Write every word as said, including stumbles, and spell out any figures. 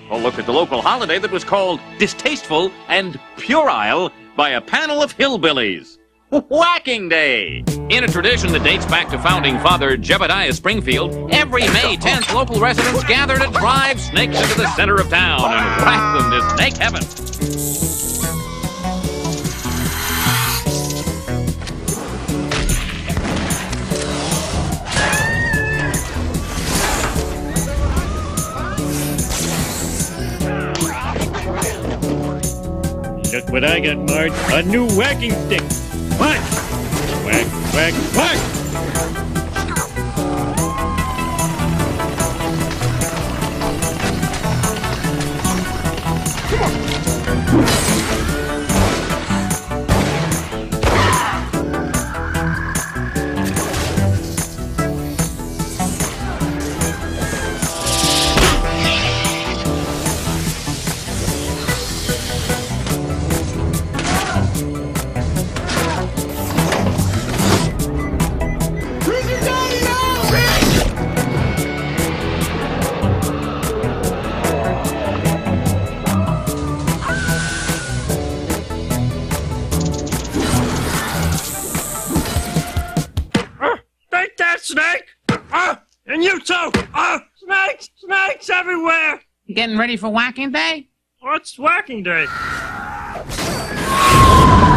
Or look at the local holiday that was called Distasteful and Puerile by a panel of hillbillies. Whacking Day! In a tradition that dates back to founding father Jebediah Springfield, every May tenth local residents gather to drive snakes into the center of town and whack them to snake heaven. Look what I got, Marge. A new whacking stick. What? Whack, whack, whack! Snake! Ah! And you too! Ah! Snakes! Snakes everywhere! You getting ready for whacking day? What's whacking day?